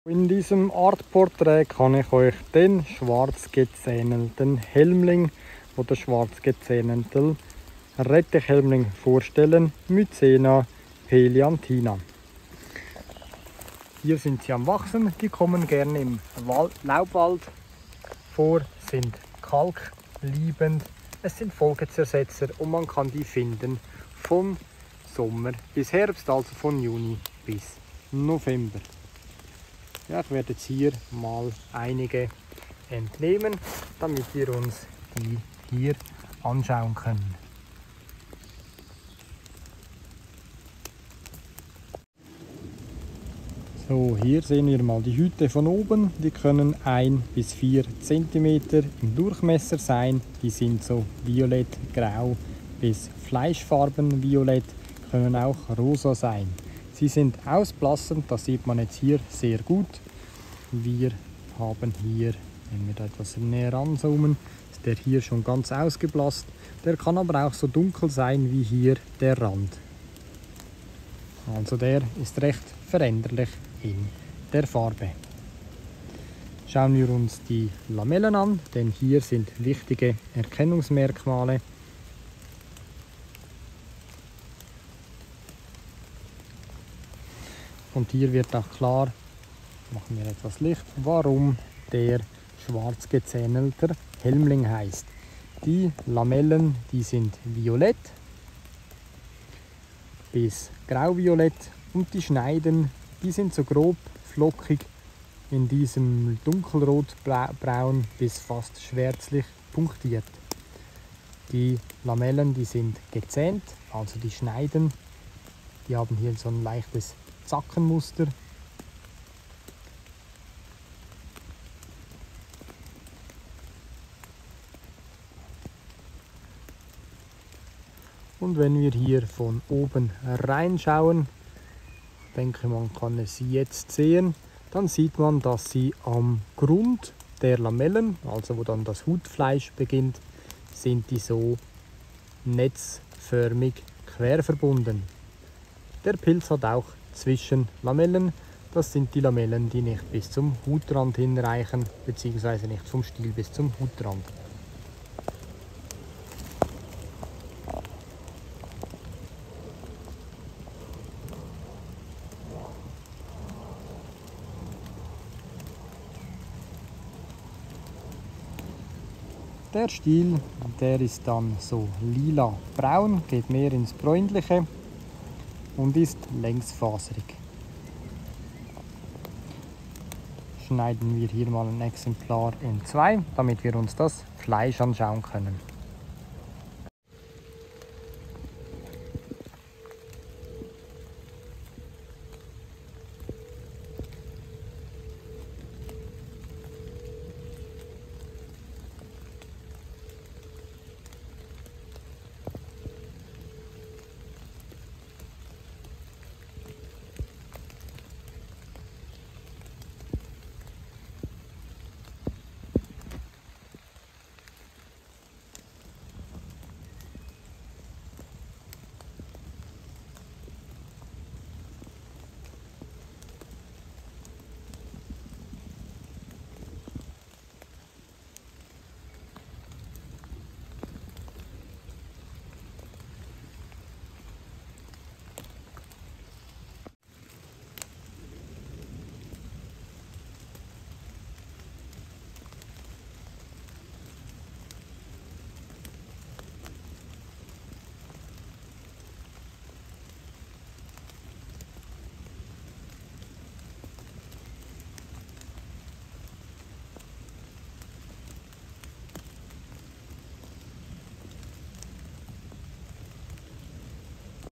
In diesem Artporträt kann ich euch den schwarz gezähnelten Helmling oder schwarz gezähnelten Rettichhelmling vorstellen, Mycena peliantina. Hier sind sie am Wachsen, die kommen gerne im Laubwald vor, sind kalkliebend, es sind Folgezersetzer und man kann die finden von Sommer bis Herbst, also von Juni bis November. Ja, ich werde jetzt hier mal einige entnehmen, damit wir uns die hier anschauen können. So, hier sehen wir mal die Hüte von oben. Die können 1 bis 4 cm im Durchmesser sein. Die sind so violett, grau bis fleischfarben violett, können auch rosa sein. Sie sind ausblassend, das sieht man jetzt hier sehr gut. Wir haben hier, wenn wir da etwas näher ranzoomen, ist der hier schon ganz ausgeblasst. Der kann aber auch so dunkel sein wie hier der Rand. Also der ist recht veränderlich in der Farbe. Schauen wir uns die Lamellen an, denn hier sind wichtige Erkennungsmerkmale. Und hier wird auch klar, machen wir etwas Licht, warum der schwarz gezähnelter Helmling heißt. Die Lamellen, die sind violett bis grauviolett und die Schneiden, die sind so grob flockig in diesem dunkelrotbraun bis fast schwärzlich punktiert. Die Lamellen, die sind gezähnt, also die Schneiden, die haben hier so ein leichtes Zackenmuster. Und wenn wir hier von oben reinschauen, ich denke, man kann es jetzt sehen, dann sieht man, dass sie am Grund der Lamellen, also wo dann das Hutfleisch beginnt, sind die so netzförmig quer verbunden. Der Pilz hat auch Zwischenlamellen, das sind die Lamellen, die nicht bis zum Hutrand hinreichen, beziehungsweise nicht vom Stiel bis zum Hutrand. Der Stiel, der ist dann so lila-braun, geht mehr ins Bräunliche und ist längsfaserig. Schneiden wir hier mal ein Exemplar in 2, damit wir uns das Fleisch anschauen können.